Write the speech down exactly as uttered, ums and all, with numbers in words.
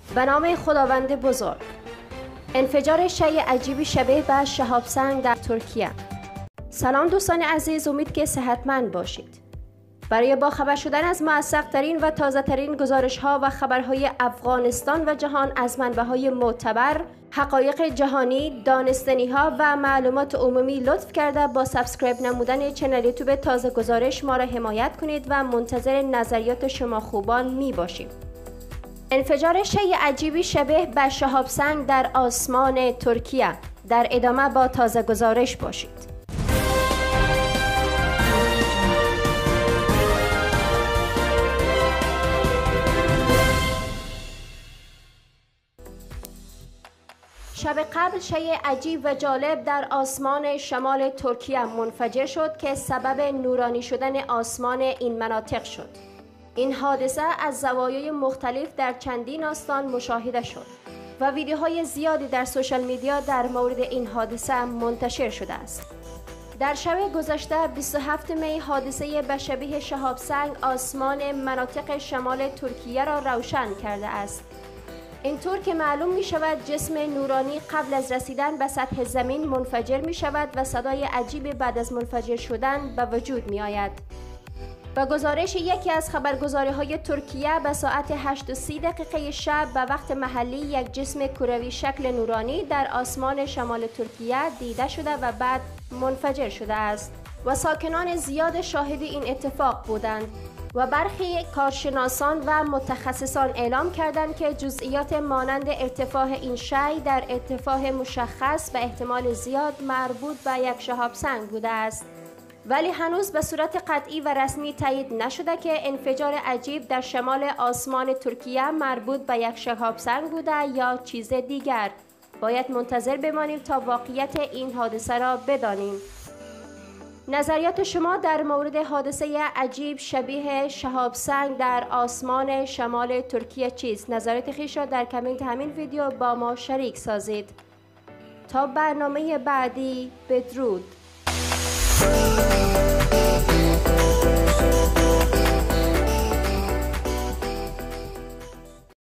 به نام خداوند بزرگ. انفجار شیء عجیبی شبیه به شهاب سنگ در ترکیه. سلام دوستان عزیز، امید که صحتمند باشید. برای باخبر شدن از موثق‌ترین و تازه‌ترین گزارش‌ها و خبرهای افغانستان و جهان از منبع‌های معتبر، حقایق جهانی، دانستنی‌ها و معلومات عمومی لطف کرده با سابسکرایب نمودن چنل یوتیوب تازه گزارش ما را حمایت کنید و منتظر نظریات شما خوبان می باشیم. انفجار شیء عجیبی شبیه به شهاب سنگ در آسمان ترکیه. در ادامه با تازه گزارش باشید. شب قبل شیء عجیب و جالب در آسمان شمال ترکیه منفجر شد که سبب نورانی شدن آسمان این مناطق شد. این حادثه از زوایای مختلف در چندین آستان مشاهده شد و ویدیوهای زیادی در سوشال میدیا در مورد این حادثه منتشر شده است. در شب گذشته بیست و هفتم می حادثه به شبیه شهاب سنگ آسمان مناطق شمال ترکیه را روشن کرده است. اینطور که معلوم می شود جسم نورانی قبل از رسیدن به سطح زمین منفجر می شود و صدای عجیبی بعد از منفجر شدن به وجود می آید. با گزارش یکی از خبرگزاری های ترکیه به ساعت هشت و سی دقیقه شب به وقت محلی یک جسم کروی شکل نورانی در آسمان شمال ترکیه دیده شده و بعد منفجر شده است و ساکنان زیاد شاهد این اتفاق بودند و برخی کارشناسان و متخصصان اعلام کردند که جزئیات مانند ارتفاع این شیء در ارتفاع مشخص به احتمال زیاد مربوط به یک شهاب سنگ بوده است، ولی هنوز به صورت قطعی و رسمی تایید نشده که انفجار عجیب در شمال آسمان ترکیه مربوط به یک شهاب سنگ بوده یا چیز دیگر. باید منتظر بمانیم تا واقعیت این حادثه را بدانیم. نظریات شما در مورد حادثه عجیب شبیه شهاب سنگ در آسمان شمال ترکیه چیست؟ نظریات خویش را در کامنت همین ویدیو با ما شریک سازید. تا برنامه بعدی، بدرود.